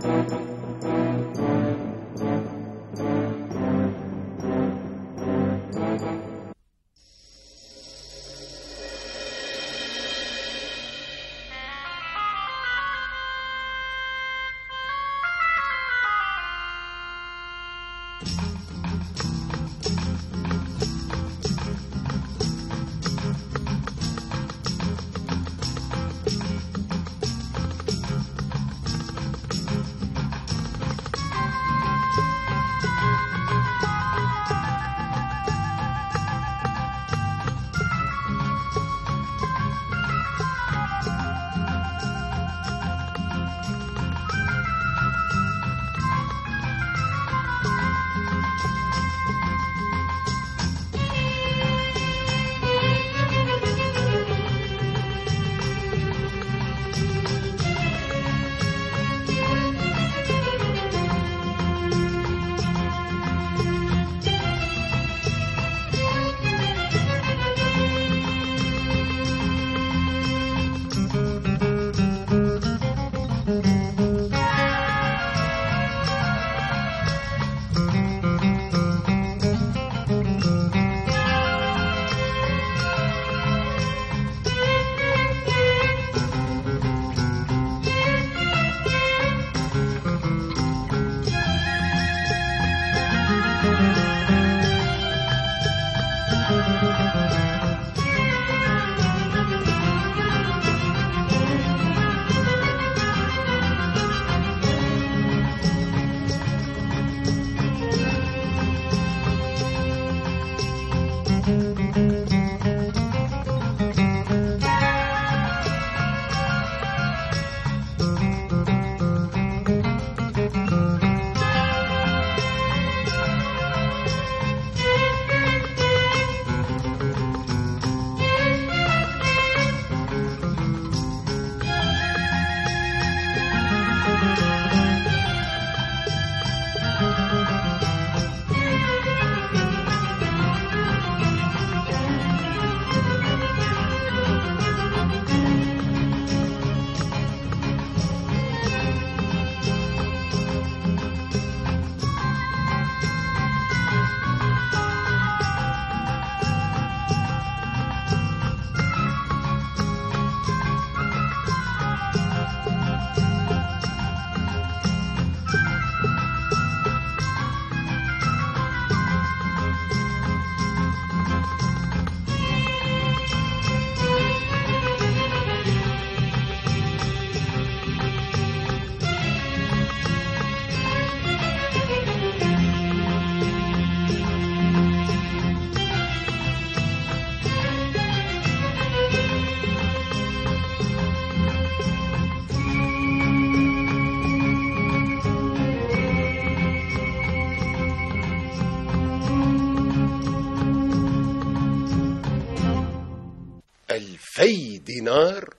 2,000 دينار؟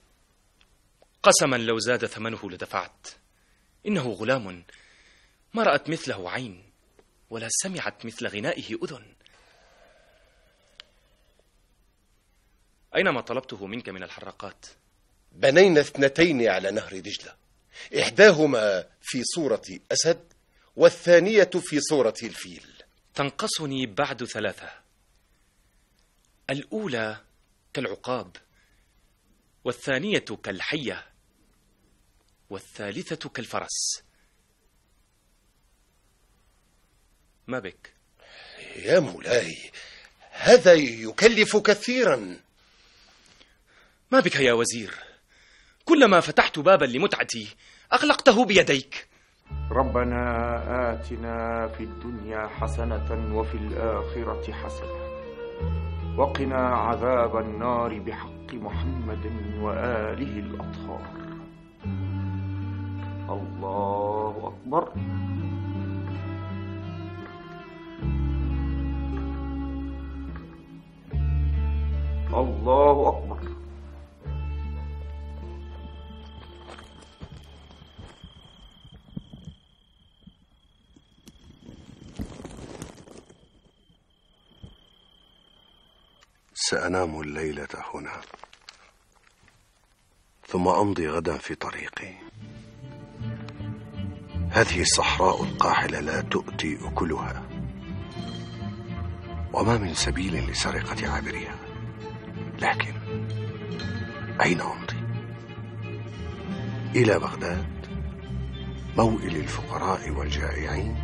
قسما لو زاد ثمنه لدفعت. إنه غلام ما رأت مثله عين ولا سمعت مثل غنائه أذن. أينما طلبته منك من الحراقات؟ بنينا 2 على نهر دجلة، إحداهما في صورة أسد والثانية في صورة الفيل. تنقصني بعد 3. الأولى كالعقاب، والثانية كالحية، والثالثة كالفرس. ما بك؟ يا مولاي، هذا يكلف كثيرا. ما بك يا وزير؟ كلما فتحت بابا لمتعتي أغلقته بيديك. ربنا آتنا في الدنيا حسنة وفي الآخرة حسنة وقنا عذاب النار بحق محمد وآله الأطهار. الله أكبر. الله أكبر. سأنام الليلة هنا، ثم أمضي غدا في طريقي. هذه الصحراء القاحلة لا تؤتي أكلها، وما من سبيل لسرقة عابرها. لكن أين أمضي؟ إلى بغداد، موئل الفقراء والجائعين؟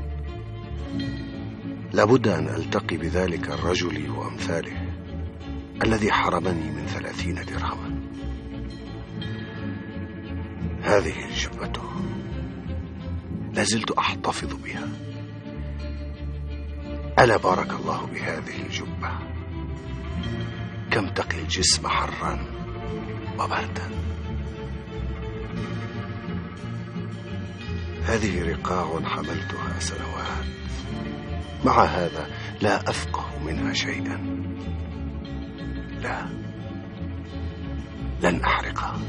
لابد أن ألتقي بذلك الرجل وأمثاله الذي حرمني من 30 درهما. هذه جبته، لازلت أحتفظ بها. ألا بارك الله بهذه الجبة، كم تقي الجسم حرا وبردا. هذه رقاع حملتها سنوات، مع هذا لا أفقه منها شيئا. لا، لن أحرقها.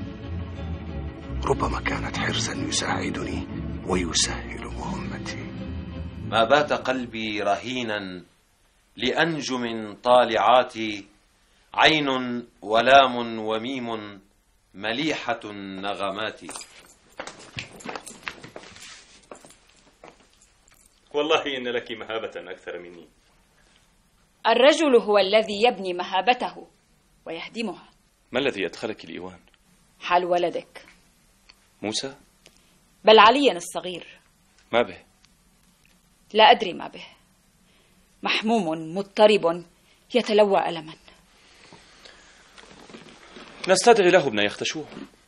ربما كانت حرزا يساعدني ويسهل مهمتي. ما بات قلبي رهينا لأنجم طالعات، عين ولام وميم مليحة النغمات. والله إن لك مهابة أكثر مني. الرجل هو الذي يبني مهابته ويهدمها. ما الذي أدخلك الإيوان؟ حال ولدك موسى؟ بل عليا الصغير. ما به؟ لا أدري ما به، محموم مضطرب يتلوى ألما. نستدعي له ابن يختشوه.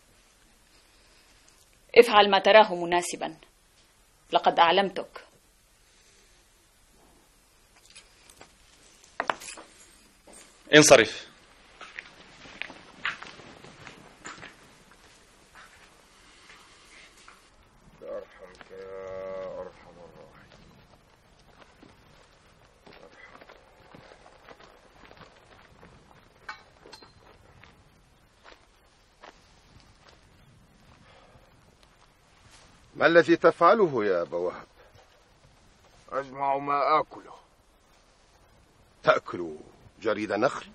افعل ما تراه مناسبا، لقد أعلمتك. انصرف. أرحمك يا أرحم الراحمين. ما الذي تفعله يا أبا وهب؟ أجمع ما آكله. تأكل جريد نخل؟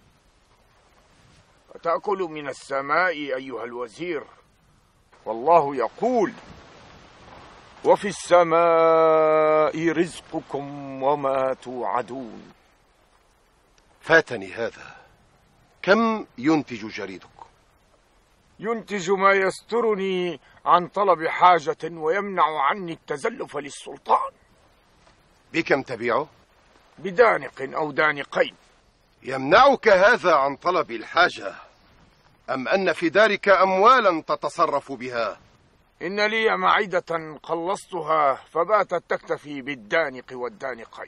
أتأكل من السماء أيها الوزير؟ والله يقول: وفي السماء رزقكم وما توعدون. فاتني هذا. كم ينتج جريدك؟ ينتج ما يسترني عن طلب حاجة ويمنع عني التزلف للسلطان. بكم تبيعه؟ بدانق أو دانقين. يمنعك هذا عن طلب الحاجة، أم أن في دارك أموالا تتصرف بها؟ إن لي معدة قلصتها فباتت تكتفي بالدانق والدانقين.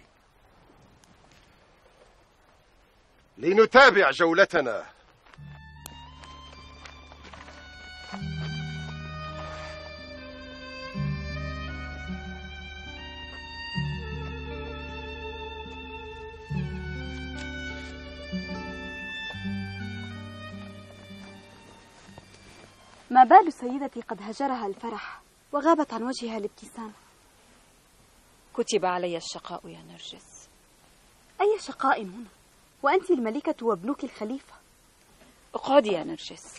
لنتابع جولتنا. ما بال سيدتي قد هجرها الفرح وغابت عن وجهها الابتسامة؟ كتب علي الشقاء يا نرجس. أي شقاء هنا؟ وأنت الملكة وابنك الخليفة. اقعدي يا نرجس.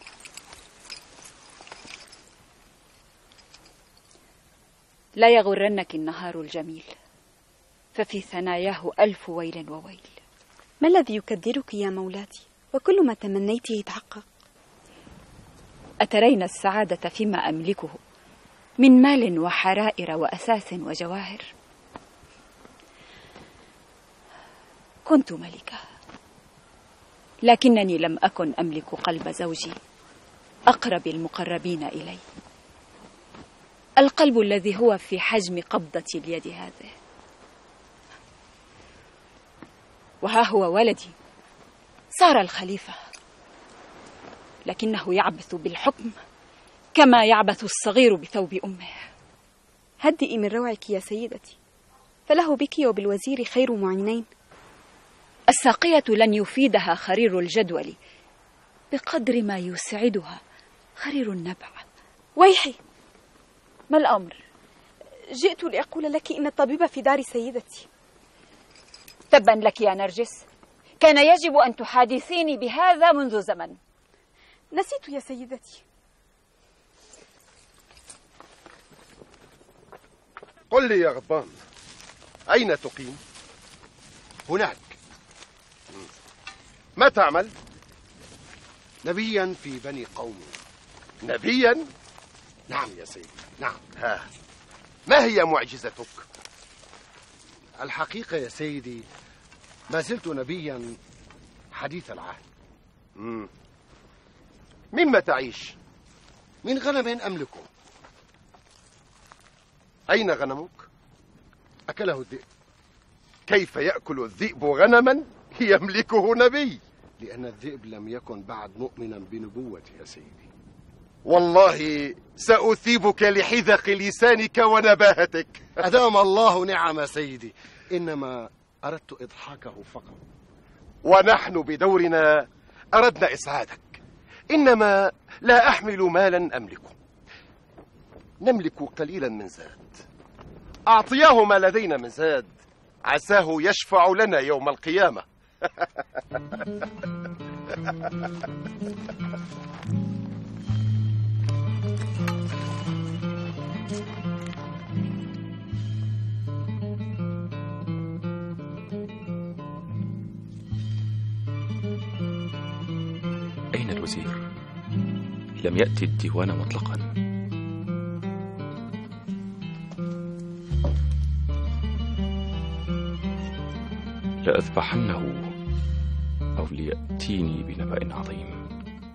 لا يغرنك النهار الجميل، ففي ثناياه 1000 ويل وويل. ما الذي يكدرك يا مولاتي؟ وكل ما تمنيته يتحقق. أترين السعادة فيما أملكه من مال وحرائر وأساس وجواهر؟ كنت ملكة، لكنني لم أكن أملك قلب زوجي أقرب المقربين إلي، القلب الذي هو في حجم قبضة اليد هذه. وها هو ولدي صار الخليفة، لكنه يعبث بالحكم كما يعبث الصغير بثوب أمه. هدئي من روعك يا سيدتي، فله بك وبالوزير خير معينين. الساقية لن يفيدها خرير الجدول بقدر ما يسعدها خرير النبع. ويحي، ما الأمر؟ جئت لأقول لك إن الطبيب في دار سيدتي. تبا لك يا نرجس، كان يجب أن تحادثيني بهذا منذ زمن. نسيت يا سيدتي. قل لي يا غضبان، أين تقيم؟ هناك. ما تعمل؟ نبيا في بني قومي. نبيا؟ نعم يا سيدي، نعم. ما هي معجزتك؟ الحقيقة يا سيدي ما زلت نبيا حديث العهد. مما تعيش؟ من غنم أملكه. أين غنمك؟ أكله الذئب. كيف يأكل الذئب غنما يملكه نبي؟ لأن الذئب لم يكن بعد مؤمنا بنبوتي يا سيدي. والله سأثيبك لحذق لسانك ونباهتك. أدام الله نعم سيدي، إنما أردت إضحاكه فقط. ونحن بدورنا أردنا إسعادك، إنما لا أحمل مالا أملكه، نملك قليلا من زاد. أعطياه ما لدينا من زاد، عساه يشفع لنا يوم القيامة. أين الوزير؟ لم يأتي الديوان مطلقا. لأذبحنه أو ليأتيني بنبأ عظيم.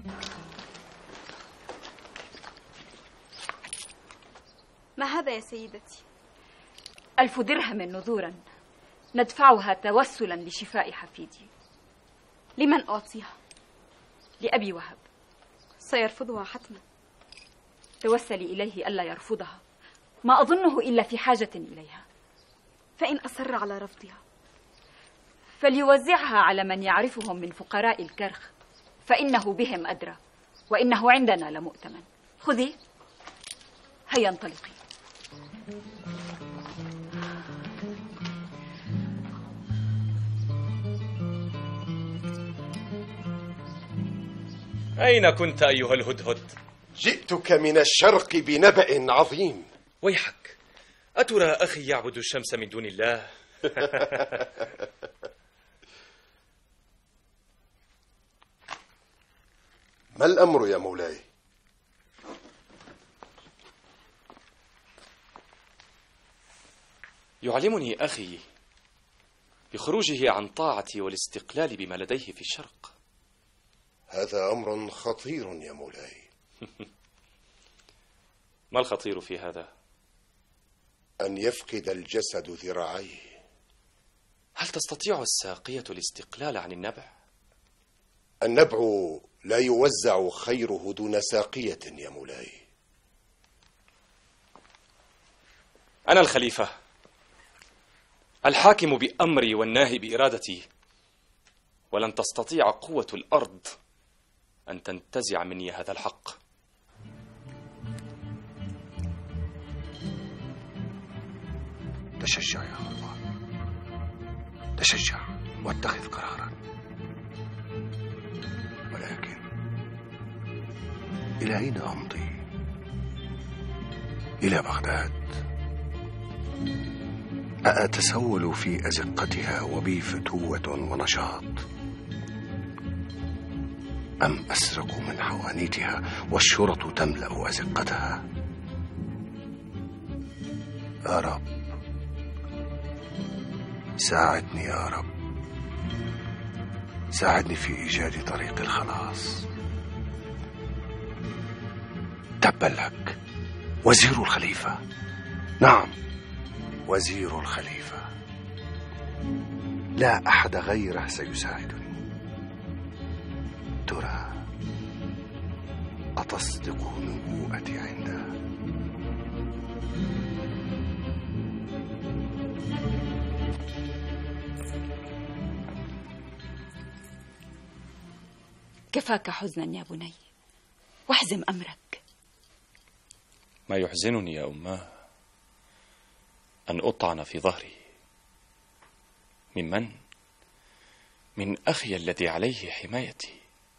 ما هذا يا سيدتي؟ 1000 درهم نذورا ندفعها توسلا لشفاء حفيدي. لمن أعطيها؟ لأبي وهب. سيرفضها حتما. توسلي إليه ألا يرفضها، ما أظنه إلا في حاجة إليها. فإن أصر على رفضها فليوزعها على من يعرفهم من فقراء الكرخ، فإنه بهم أدرى، وإنه عندنا لمؤتمن. خذي، هيا انطلقي. أين كنت أيها الهدهد؟ جئتك من الشرق بنبأ عظيم. ويحك، أترى أخي يعبد الشمس من دون الله؟ ما الأمر يا مولاي؟ يعلمني أخي بخروجه عن طاعتي والاستقلال بما لديه في الشرق. هذا أمر خطير يا مولاي. ما الخطير في هذا؟ أن يفقد الجسد ذراعيه. هل تستطيع الساقية الاستقلال عن النبع؟ النبع لا يوزع خيره دون ساقية يا مولاي. أنا الخليفة، الحاكم بأمري والناهي بإرادتي، ولن تستطيع قوة الأرض أن تنتزع مني هذا الحق. تشجع يا الله، تشجع واتخذ قرارا. ولكن إلى أين أمضي؟ إلى بغداد؟ أتسول في أزقتها وبي فتوة ونشاط، أم أسرق من حوانيتها والشرط تملأ أزقتها؟ يا رب ساعدني، يا رب ساعدني في إيجاد طريق الخلاص. تبا لك وزير الخليفة. نعم، وزير الخليفة، لا أحد غيره سيساعدني. ترى أتصدق نبوءتي عنده؟ كفاك حزنا يا بني، واحزم أمرك. ما يحزنني يا أماه أن أطعن في ظهري. ممن؟ من أخي الذي عليه حمايتي.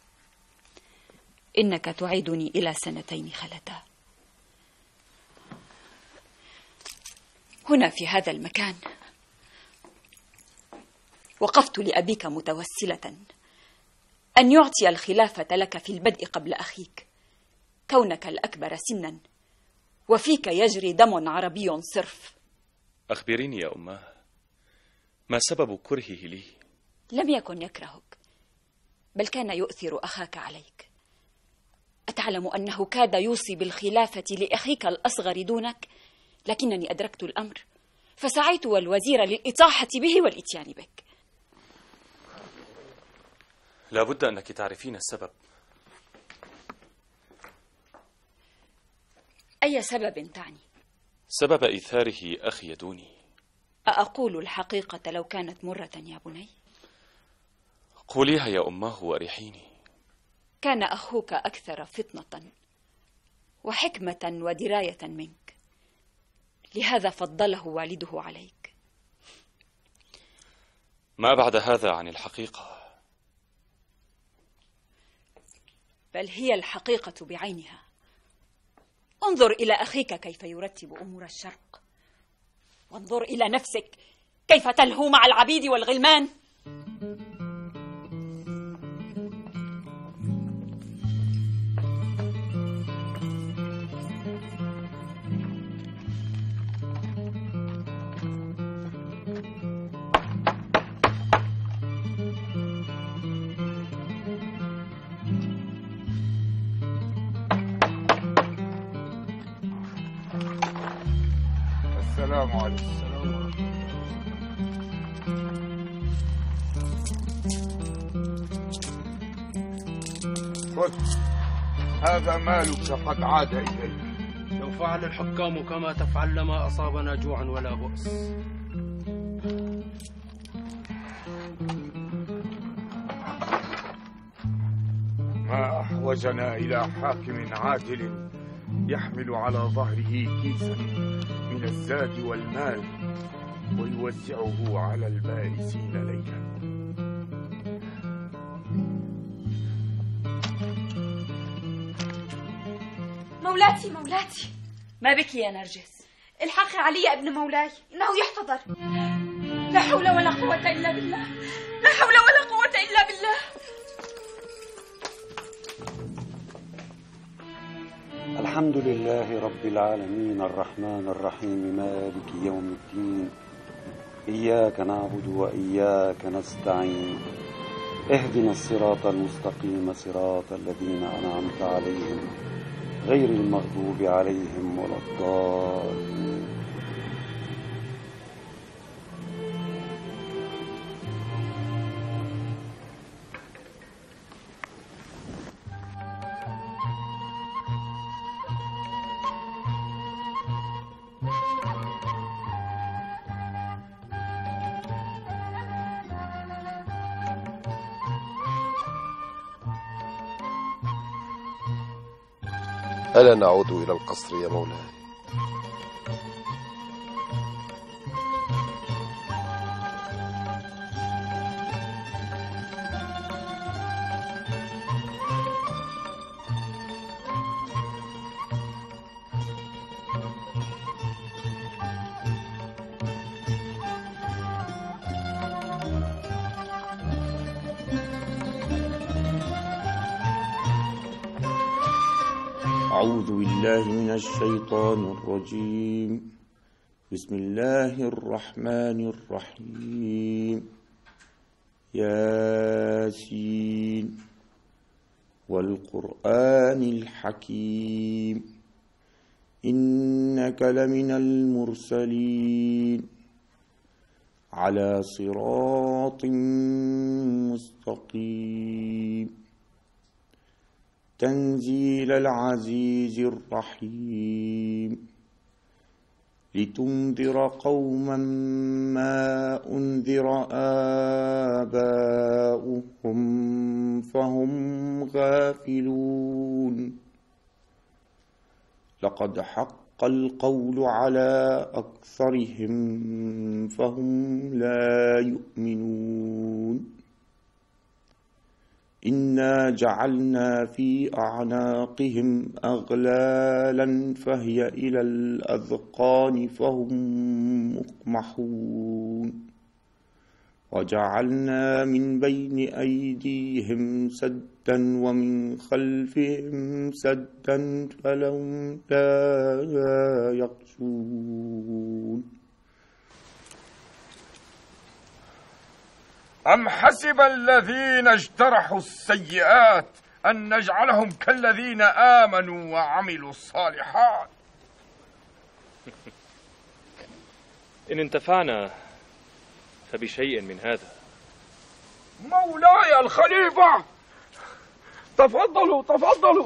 إنك تعيدني إلى 2 خلتا. هنا في هذا المكان وقفت لأبيك متوسلة أن يعطي الخلافة لك في البدء قبل أخيك، كونك الأكبر سنا وفيك يجري دم عربي صرف. أخبريني يا أماه، ما سبب كرهه لي؟ لم يكن يكرهك، بل كان يؤثر أخاك عليك. أتعلم أنه كاد يوصي بالخلافة لأخيك الأصغر دونك، لكنني أدركت الأمر فسعيت والوزير للإطاحة به والإتيان بك. لا بد أنك تعرفين السبب. أي سبب تعني؟ سبب إيثاره أخي دوني. أقول الحقيقة لو كانت مرة يا بني؟ قوليها يا أماه وأريحيني. كان أخوك أكثر فطنة وحكمة ودراية منك، لهذا فضله والده عليك. ما بعد هذا عن الحقيقة؟ بل هي الحقيقة بعينها. انظر إلى أخيك كيف يرتب أمور الشرق، وانظر إلى نفسك كيف تلهو مع العبيد والغلمان. السلام عليكم. خذ، هذا مالك قد عاد إليك. لو فعل الحكام كما تفعل لما أصابنا جوع ولا بؤس. ما أحوجنا إلى حاكم عادل يحمل على ظهره كيسا من الزاد والمال ويوزعه على البائسين ليلا. مولاتي مولاتي، ما بك يا نرجس؟ الحقي علي يا ابن مولاي، إنه يحتضر. لا حول ولا قوة إلا بالله، لا حول ولا قوة إلا بالله. الحمد لله رب العالمين الرحمن الرحيم مالك يوم الدين، إياك نعبد وإياك نستعين، اهدنا الصراط المستقيم صراط الذين أنعمت عليهم غير المغضوب عليهم ولا الضالين. ألا نعود إلى القصر يا مولاي؟ أعوذ بالله من الشيطان الرجيم. بسم الله الرحمن الرحيم. ياسين والقرآن الحكيم إنك لمن المرسلين على صراط مستقيم تنزيل العزيز الرحيم لتنذر قوما ما أنذر آباؤهم فهم غافلون. لقد حق القول على أكثرهم فهم لا يؤمنون. إنا جعلنا في أعناقهم أغلالا فهي إلى الأذقان فهم مقمحون وجعلنا من بين أيديهم سدا ومن خلفهم سدا فلهم لا يغشون أم حسب الذين اجترحوا السيئات أن نجعلهم كالذين آمنوا وعملوا الصالحات. إن انتفعنا فبشيء من هذا. مولاي الخليفة، تفضلوا.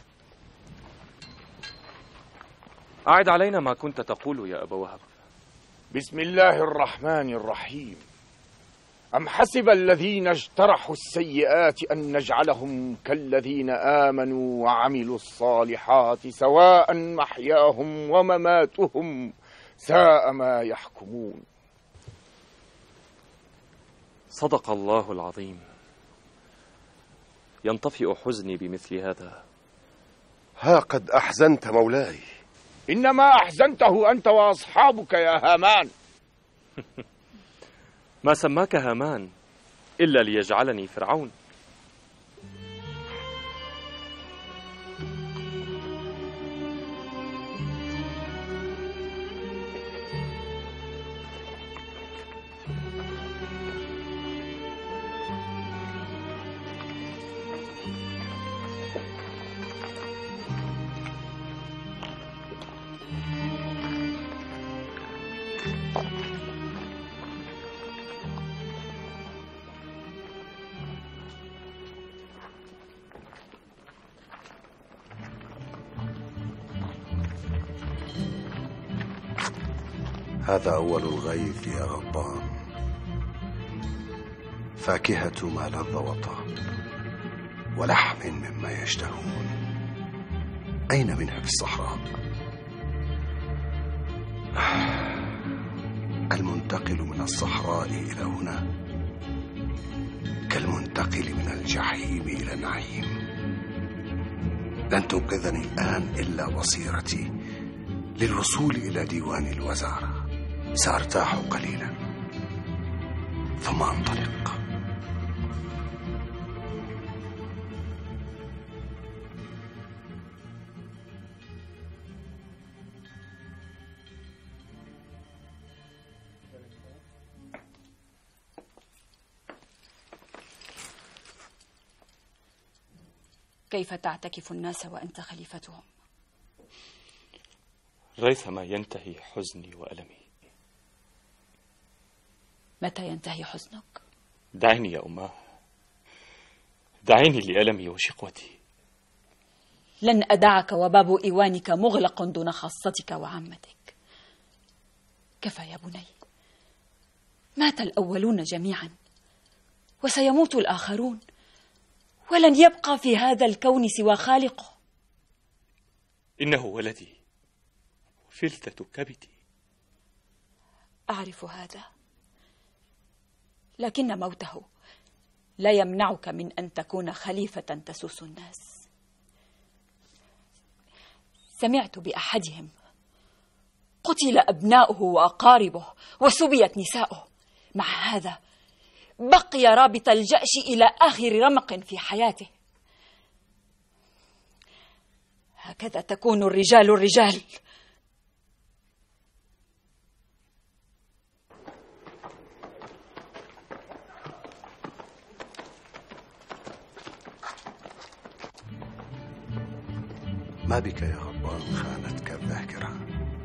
أعد علينا ما كنت تقول يا أبا وهب. بسم الله الرحمن الرحيم. أم حسب الذين اجترحوا السيئات أن نجعلهم كالذين آمنوا وعملوا الصالحات سواء محياهم ومماتهم ساء ما يحكمون. صدق الله العظيم. ينطفئ حزني بمثل هذا. ها قد أحزنت مولاي. إنما أحزنته أنت وأصحابك يا هامان. ما سماك هامان إلا ليجعلني فرعون. هذا أول الغيث يا غضبان، فاكهة ما لذ وطاب ولحم مما يشتهون. أين منها في الصحراء؟ المنتقل من الصحراء إلى هنا كالمنتقل من الجحيم إلى النعيم. لن تنقذني الآن إلا بصيرتي للوصول إلى ديوان الوزارة. سأرتاح قليلا ثم أنطلق. كيف تعتكف الناس وأنت خليفتهم؟ ريثما ينتهي حزني وألمي. متى ينتهي حزنك؟ دعيني يا أماه، دعيني لألمي وشقوتي. لن أدعك وباب إيوانك مغلق دون خاصتك وعامتك. كفى يا بني، مات الأولون جميعا وسيموت الآخرون، ولن يبقى في هذا الكون سوى خالقه. إنه ولدي وفلتة كبدي. أعرف هذا، لكن موته لا يمنعك من أن تكون خليفة تسوس الناس. سمعت بأحدهم قتل أبناؤه وأقاربه وسبيت نساؤه، مع هذا بقي رابط الجأش إلى آخر رمق في حياته. هكذا تكون الرجال. ما بك يا غضبان؟ خانتك الذاكرة؟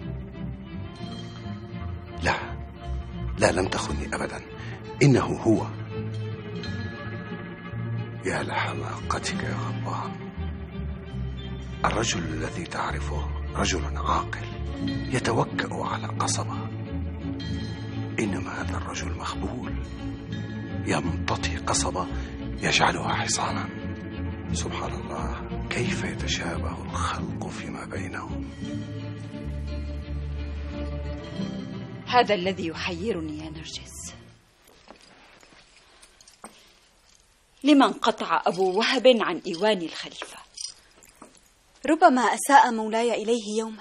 لا لم تخني أبدا، إنه هو. يا لحماقتك يا غضبان. الرجل الذي تعرفه رجل عاقل يتوكأ على قصبة، إنما هذا الرجل مخبول يمتطي قصبة يجعلها حصانا. سبحان الله، كيف يتشابه الخلق فيما بينهم. هذا الذي يحيرني يا نرجس. لما انقطع أبو وهب عن إيوان الخليفة؟ ربما أساء مولاي إليه يوما.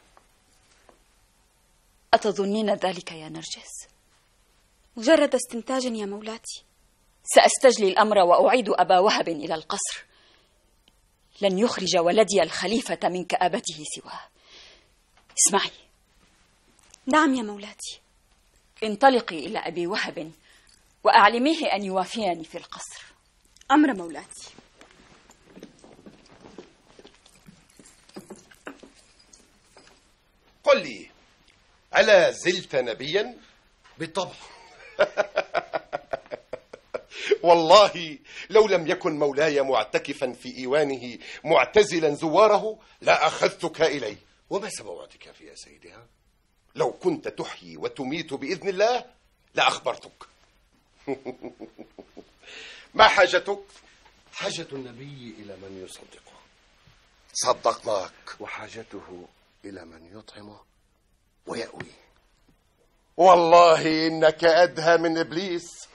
أتظنين ذلك يا نرجس؟ مجرد استنتاج يا مولاتي. سأستجلي الأمر وأعيد أبا وهب إلى القصر. لن يخرج ولدي الخليفة من كآبته سواه. اسمعي. نعم يا مولاتي. انطلقي إلى أبي وهب وأعلميه أن يوافيني في القصر. أمر مولاتي. قل لي، ألا زلت نبيا؟ بالطبع. والله لو لم يكن مولاي معتكفا في إيوانه معتزلا زواره لأخذتك إليه. وما سمواتك في يا سيدي؟ لو كنت تحيي وتميت بإذن الله لأخبرتك. ما حاجتك؟ حاجة النبي إلى من يصدقه. صدقناك. وحاجته إلى من يطعمه ويأوي. والله إنك أدهى من إبليس.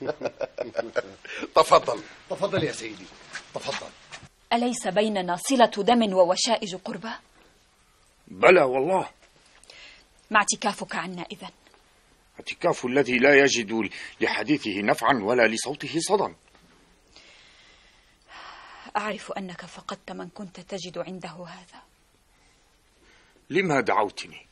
تفضل. تفضل يا سيدي، تفضل. أليس بيننا صلة دم ووشائج قربى؟ بلى والله. ما اعتكافك عنا إذن؟ اعتكاف الذي لا يجد لحديثه نفعا ولا لصوته صدى. أعرف أنك فقدت من كنت تجد عنده هذا. لما دعوتني؟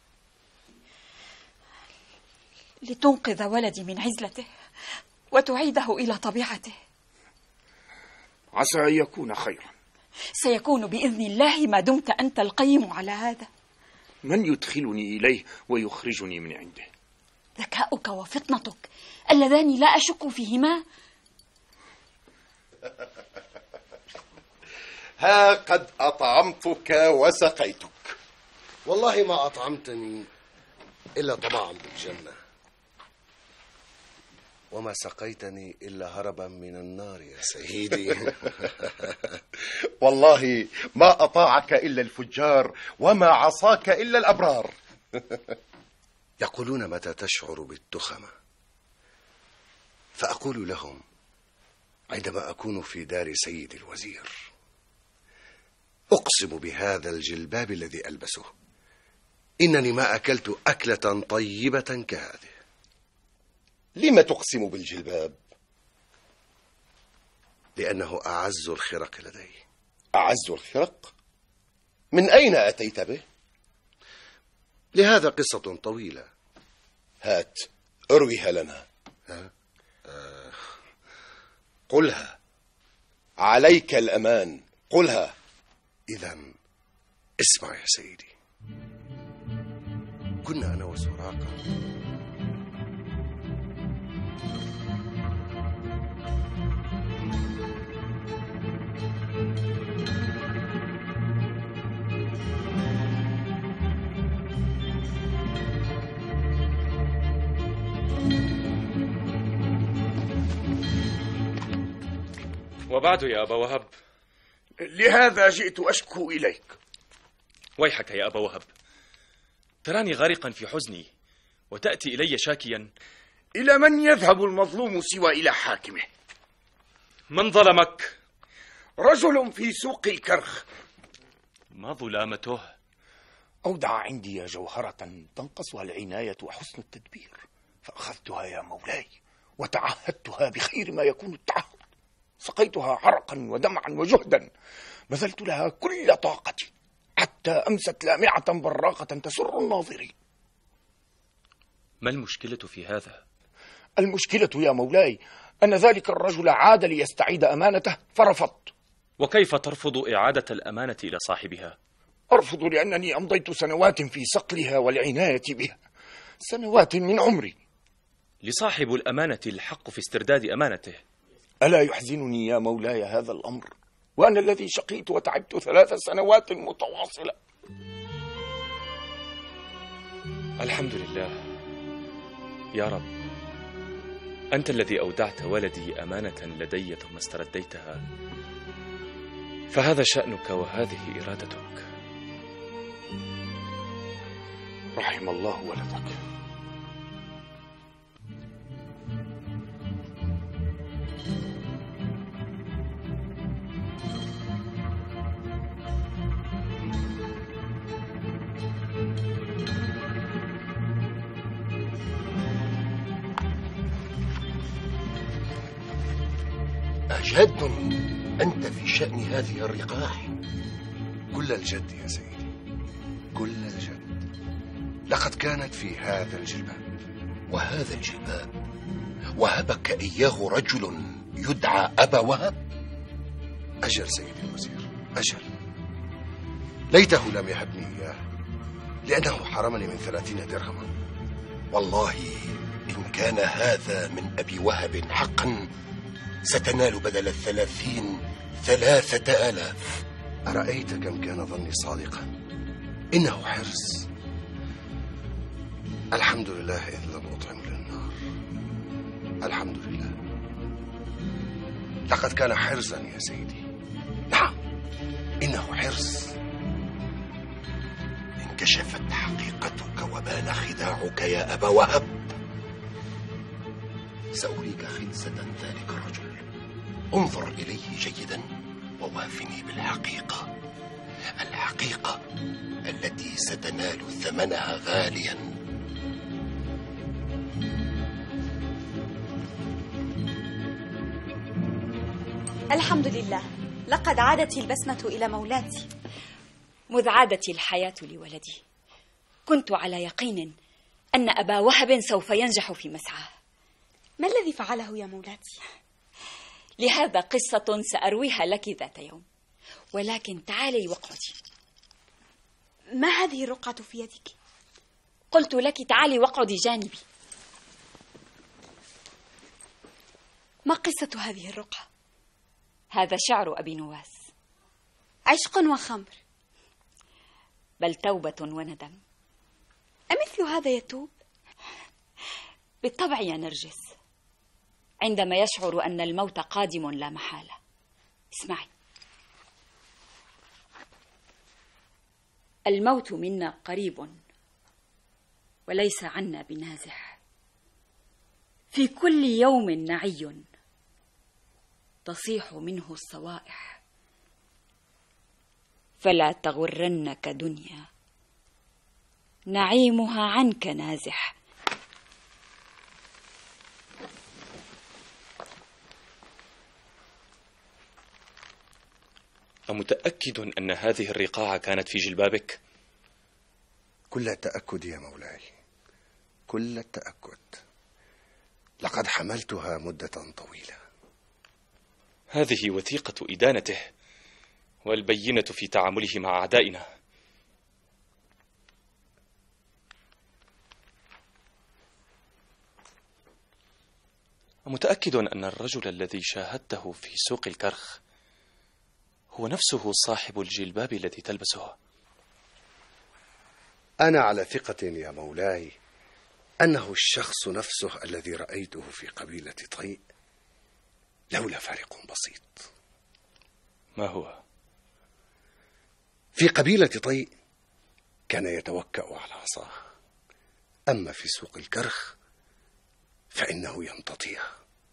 لتنقذ ولدي من عزلته وتعيده إلى طبيعته. عسى أن يكون خيرا. سيكون بإذن الله ما دمت أنت القيم على هذا. من يدخلني إليه ويخرجني من عنده؟ ذكاؤك وفطنتك اللذان لا أشك فيهما. ها قد أطعمتك وسقيتك. والله ما أطعمتني إلا طمعا بالجنة، وما سقيتني إلا هربا من النار يا سيدي. والله ما أطاعك إلا الفجار وما عصاك إلا الأبرار. يقولون متى تشعر بالتخمة، فأقول لهم عندما أكون في دار سيد الوزير. أقسم بهذا الجلباب الذي ألبسه إنني ما أكلت أكلة طيبة كهذه. لم تقسم بالجلباب؟ لأنه أعز الخرق لدي. أعز الخرق؟ من أين أتيت به؟ لهذا قصة طويلة. هات ارويها لنا. قلها، عليك الأمان، قلها. إذن اسمع يا سيدي. كنا أنا وسراقة وبعد يا أبا وهب؟ لهذا جئت أشكو إليك. ويحك يا أبا وهب، تراني غارقا في حزني وتأتي إلي شاكيا. إلى من يذهب المظلوم سوى إلى حاكمه؟ من ظلمك؟ رجل في سوق الكرخ. ما ظلامته؟ أودع عندي جوهرة تنقصها العناية وحسن التدبير، فأخذتها يا مولاي وتعهدتها بخير ما يكون التعهد. سقيتها عرقا ودمعا وجهدا، بذلت لها كل طاقتي حتى أمست لامعة براقة تسر الناظرين. ما المشكلة في هذا؟ المشكلة يا مولاي أن ذلك الرجل عاد ليستعيد أمانته فرفضت. وكيف ترفض إعادة الأمانة إلى صاحبها؟ أرفض لأنني أمضيت سنوات في صقلها والعناية بها، سنوات من عمري. لصاحب الأمانة الحق في استرداد أمانته. ألا يحزنني يا مولاي هذا الأمر، وأنا الذي شقيت وتعبت 3 سنوات متواصلة؟ الحمد لله يا رب، أنت الذي أودعت ولدي أمانة لدي ثم استرديتها، فهذا شأنك وهذه إرادتك. رحم الله ولدك. أجاد أنت في شأن هذه الرقاع؟ كل الجد يا سيدي، كل الجد. لقد كانت في هذا الجلباب. وهذا الجلباب وهبك إياه رجل يدعى أبا وهب؟ أجل سيدي الوزير، أجل. ليته لم يهبني إياه، لأنه حرمني من 30 درهما. والله إن كان هذا من أبي وهب حقا ستنال بدل 30 3,000. أرأيت كم كان ظني صادقا؟ إنه حرص. الحمد لله إذ لم أطعم للنار. الحمد لله. لقد كان حرصا يا سيدي. نعم، إنه حرص. انكشفت حقيقتك وبان خداعك يا أبا وهب. سأريك خلسة ذلك الرجل. انظر إليه جيدا ووافني بالحقيقة، الحقيقة التي ستنال ثمنها غاليا. الحمد لله، لقد عادت البسمة إلى مولاتي. مذ عادت الحياة لولدي كنت على يقين أن أبا وهب سوف ينجح في مسعاه. ما الذي فعله يا مولاتي؟ لهذا قصة سأرويها لك ذات يوم، ولكن تعالي واقعدي. ما هذه الرقعة في يدك؟ قلت لك تعالي واقعدي جانبي. ما قصة هذه الرقعة؟ هذا شعر أبي نواس. عشق وخمر، بل توبة وندم. أمثل هذا يتوب؟ بالطبع يا نرجس، عندما يشعر أن الموت قادم لا محالة. اسمعي، الموت منا قريب وليس عنا بنازح. في كل يوم نعي تصيح منه الصوائح، فلا تغرنك دنيا نعيمها عنك نازح. أمتأكد أن هذه الرقاعة كانت في جلبابك؟ كل التأكد يا مولاي، كل التأكد. لقد حملتها مدة طويلة. هذه وثيقة إدانته والبينة في تعامله مع أعدائنا. أمتأكد أن الرجل الذي شاهدته في سوق الكرخ هو نفسه صاحب الجلباب الذي تلبسه. أنا على ثقة يا مولاي أنه الشخص نفسه الذي رأيته في قبيلة طيء، لولا فارق بسيط. ما هو؟ في قبيلة طيء كان يتوكأ على عصاه، أما في سوق الكرخ فإنه يمتطيها.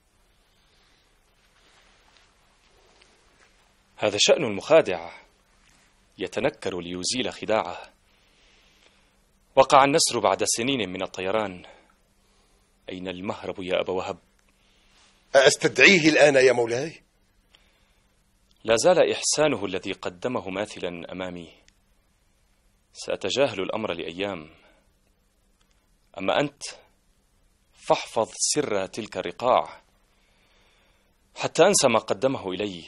هذا شأن المخادع، يتنكر ليزيل خداعه. وقع النسر بعد سنين من الطيران. أين المهرب يا أبا وهب؟ أستدعيه الآن يا مولاي؟ لا زال إحسانه الذي قدمه ماثلا أمامي. سأتجاهل الأمر لأيام. أما أنت فاحفظ سر تلك الرقاع حتى أنسى ما قدمه إلي.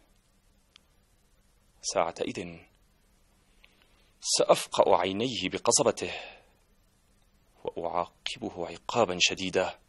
ساعتئذ سأفقأ عينيه بقصبته وأعاقبه عقابا شديدا.